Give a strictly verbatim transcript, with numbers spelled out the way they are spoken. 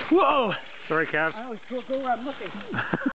Whoa! Sorry, Cav. I always go where I'm looking.